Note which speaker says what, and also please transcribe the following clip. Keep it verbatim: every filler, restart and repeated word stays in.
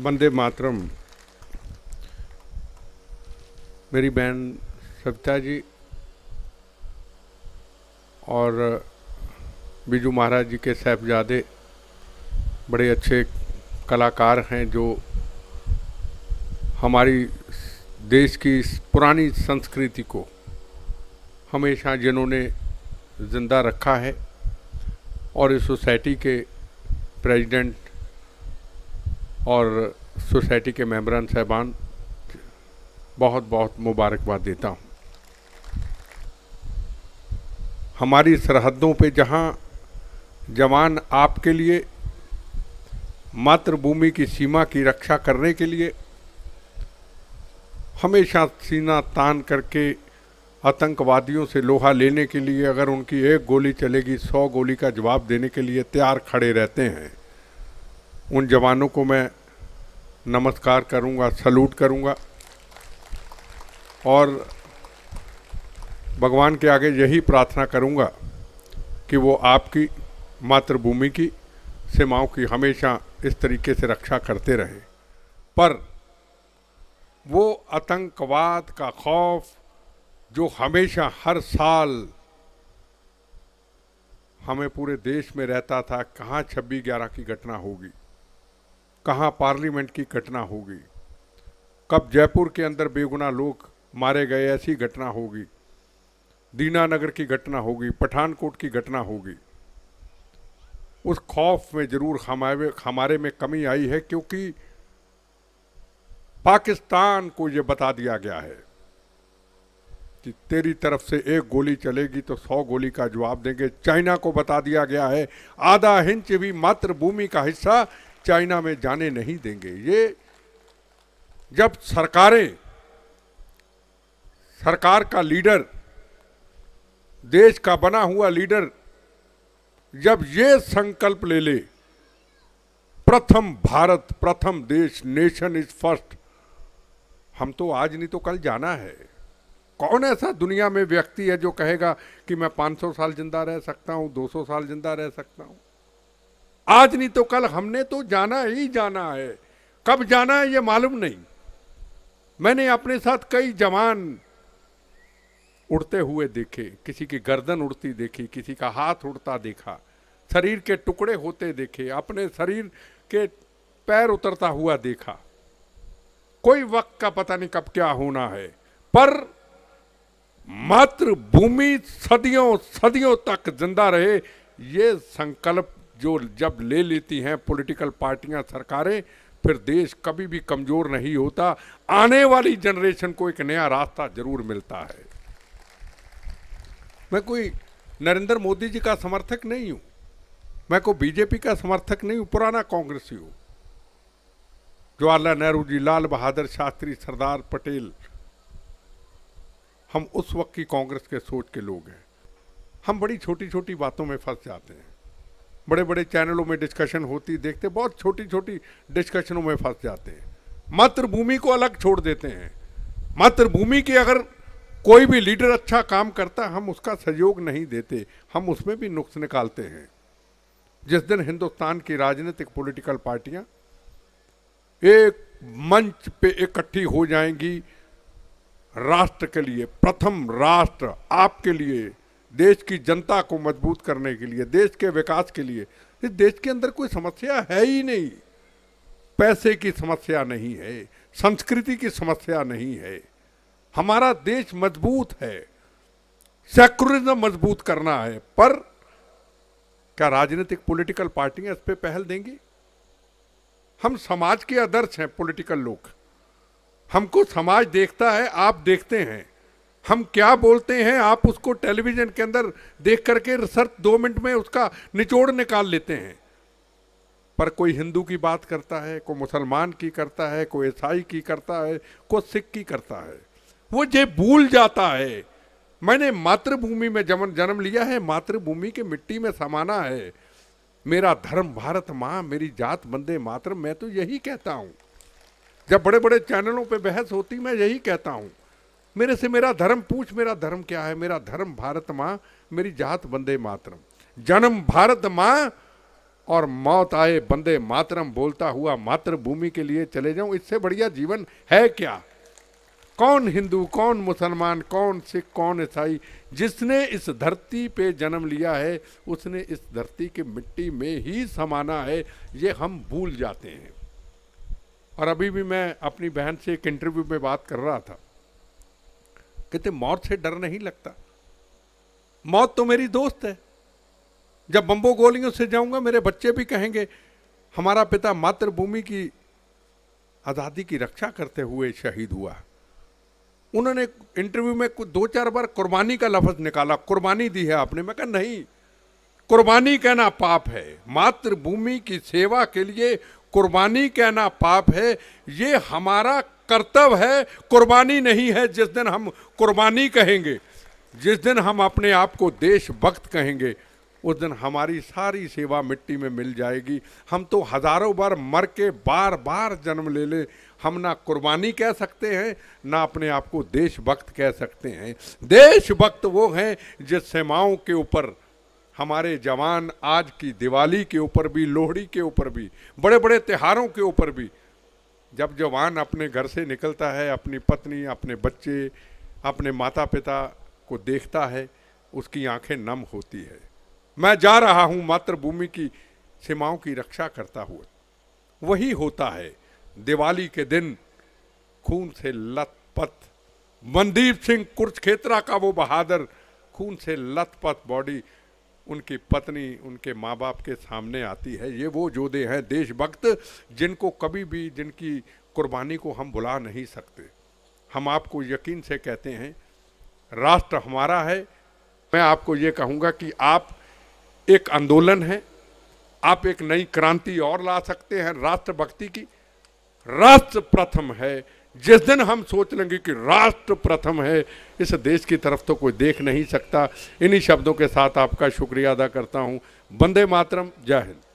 Speaker 1: वंदे मातरम। मेरी बहन सविता जी और बिजू महाराज जी के साहबजादे बड़े अच्छे कलाकार हैं जो हमारी देश की पुरानी संस्कृति को हमेशा जिन्होंने ज़िंदा रखा है, और इस सोसाइटी के प्रेसिडेंट और सोसाइटी के मेंबरान साहबान बहुत बहुत मुबारकबाद देता हूँ। हमारी सरहदों पे जहाँ जवान आपके लिए मातृभूमि की सीमा की रक्षा करने के लिए हमेशा सीना तान करके आतंकवादियों से लोहा लेने के लिए, अगर उनकी एक गोली चलेगी सौ गोली का जवाब देने के लिए तैयार खड़े रहते हैं, उन जवानों को मैं नमस्कार करूंगा, सलूट करूंगा और भगवान के आगे यही प्रार्थना करूंगा कि वो आपकी मातृभूमि की सीमाओं की हमेशा इस तरीके से रक्षा करते रहें। पर वो आतंकवाद का खौफ जो हमेशा हर साल हमें पूरे देश में रहता था, कहाँ छब्बीस ग्यारह की घटना होगी, कहाँ पार्लियामेंट की घटना होगी, कब जयपुर के अंदर बेगुनाह लोग मारे गए ऐसी घटना होगी, दीनानगर की घटना होगी, पठानकोट की घटना होगी। उस खौफ में जरूर हमारे हमारे में कमी आई है, क्योंकि पाकिस्तान को ये बता दिया गया है कि तेरी तरफ से एक गोली चलेगी तो सौ गोली का जवाब देंगे। चाइना को बता दिया गया है आधा इंच भी मातृभूमि का हिस्सा चाइना में जाने नहीं देंगे। ये जब सरकारें, सरकार का लीडर, देश का बना हुआ लीडर जब ये संकल्प ले ले, प्रथम भारत, प्रथम देश, नेशन इज फर्स्ट, हम तो आज नहीं तो कल जाना है। कौन ऐसा दुनिया में व्यक्ति है जो कहेगा कि मैं पाँच सौ साल जिंदा रह सकता हूं, दो सौ साल जिंदा रह सकता हूं? आज नहीं तो कल हमने तो जाना ही जाना है। कब जाना है ये मालूम नहीं। मैंने अपने साथ कई जवान उड़ते हुए देखे, किसी की गर्दन उड़ती देखी, किसी का हाथ उड़ता देखा, शरीर के टुकड़े होते देखे, अपने शरीर के पैर उतरता हुआ देखा। कोई वक्त का पता नहीं कब क्या होना है, पर मातृभूमि सदियों सदियों तक जिंदा रहे, ये संकल्प जो जब ले लेती हैं पॉलिटिकल पार्टियां, सरकारें, फिर देश कभी भी कमजोर नहीं होता। आने वाली जनरेशन को एक नया रास्ता जरूर मिलता है। मैं कोई नरेंद्र मोदी जी का समर्थक नहीं हूं, मैं कोई बीजेपी का समर्थक नहीं हूं, पुराना कांग्रेसी हूं। जवाहरलाल नेहरू जी, लाल बहादुर शास्त्री, सरदार पटेल, हम उस वक्त की कांग्रेस के सोच के लोग हैं। हम बड़ी छोटी छोटी बातों में फंस जाते हैं। बड़े बड़े चैनलों में डिस्कशन होती देखते, बहुत छोटी छोटी डिस्कशनों में फंस जाते हैं। मातृभूमि को अलग छोड़ देते हैं। मातृभूमि की अगर कोई भी लीडर अच्छा काम करता, हम उसका सहयोग नहीं देते, हम उसमें भी नुक्स निकालते हैं। जिस दिन हिंदुस्तान की राजनीतिक पॉलिटिकल पार्टियां एक मंच पे इकट्ठी हो जाएंगी राष्ट्र के लिए, प्रथम राष्ट्र आपके लिए, देश की जनता को मजबूत करने के लिए, देश के विकास के लिए, इस देश के अंदर कोई समस्या है ही नहीं। पैसे की समस्या नहीं है, संस्कृति की समस्या नहीं है। हमारा देश मजबूत है, सेकुलरिज्म मजबूत करना है। पर क्या राजनीतिक पॉलिटिकल पार्टियां इस पे पहल देंगी? हम समाज के आदर्श हैं, पॉलिटिकल लोग, हमको समाज देखता है, आप देखते हैं। हम क्या बोलते हैं आप उसको टेलीविजन के अंदर देख करके रिसर्च दो मिनट में उसका निचोड़ निकाल लेते हैं। पर कोई हिंदू की बात करता है, कोई मुसलमान की करता है, कोई ईसाई की करता है, कोई सिख की करता है, वो ये भूल जाता है मैंने मातृभूमि में जन्म जन्म लिया है, मातृभूमि के मिट्टी में समाना है। मेरा धर्म भारत माँ, मेरी जात वंदे मातरम। मैं तो यही कहता हूँ, जब बड़े बड़े चैनलों पे बहस होती मैं यही कहता हूँ, मेरे से मेरा धर्म पूछ, मेरा धर्म क्या है? मेरा धर्म भारत माँ, मेरी जात वंदे मातरम। जन्म भारत माँ, और मौत आए बंदे मातरम बोलता हुआ मातृभूमि के लिए चले जाऊं, इससे बढ़िया जीवन है क्या? कौन हिंदू, कौन मुसलमान, कौन सिख, कौन ईसाई, जिसने इस धरती पे जन्म लिया है उसने इस धरती की मिट्टी में ही समाना है, ये हम भूल जाते हैं। और अभी भी मैं अपनी बहन से एक इंटरव्यू में बात कर रहा था, कहते मौत से डर नहीं लगता, मौत तो मेरी दोस्त है, जब बम्बो गोलियों से जाऊंगा मेरे बच्चे भी कहेंगे हमारा पिता मातृभूमि की आज़ादी की रक्षा करते हुए शहीद हुआ। उन्होंने इंटरव्यू में कुछ दो चार बार कुर्बानी का लफ्ज निकाला, कुर्बानी दी है आपने, मैं कहा नहीं, कुर्बानी कहना पाप है, मातृभूमि की सेवा के लिए कुर्बानी कहना पाप है, ये हमारा कर्तव्य है, कुर्बानी नहीं है। जिस दिन हम कुर्बानी कहेंगे, जिस दिन हम अपने आप को देशभक्त कहेंगे, उस दिन हमारी सारी सेवा मिट्टी में मिल जाएगी। हम तो हजारों बार मर के बार बार जन्म ले ले, हम ना कुर्बानी कह सकते हैं ना अपने आप को देशभक्त कह सकते हैं। देशभक्त वो हैं जिस सीमाओं के ऊपर हमारे जवान आज की दिवाली के ऊपर भी, लोहड़ी के ऊपर भी, बड़े बड़े त्योहारों के ऊपर भी, जब जवान अपने घर से निकलता है, अपनी पत्नी, अपने बच्चे, अपने माता पिता को देखता है, उसकी आंखें नम होती है। मैं जा रहा हूं मातृभूमि की सीमाओं की रक्षा करता हुआ। वही होता है दिवाली के दिन खून से लथपथ मनदीप सिंह कुरुक्षेत्रा का वो बहादुर, खून से लथपथ बॉडी उनकी पत्नी, उनके माँ बाप के सामने आती है। ये वो योद्धे हैं देशभक्त, जिनको कभी भी, जिनकी कुर्बानी को हम भुला नहीं सकते। हम आपको यकीन से कहते हैं राष्ट्र हमारा है। मैं आपको ये कहूँगा कि आप एक आंदोलन है, आप एक नई क्रांति और ला सकते हैं राष्ट्रभक्ति की। राष्ट्र प्रथम है। जिस दिन हम सोच लेंगे कि राष्ट्र प्रथम है, इस देश की तरफ तो कोई देख नहीं सकता। इन्हीं शब्दों के साथ आपका शुक्रिया अदा करता हूँ। वंदे मातरम, जय हिंद।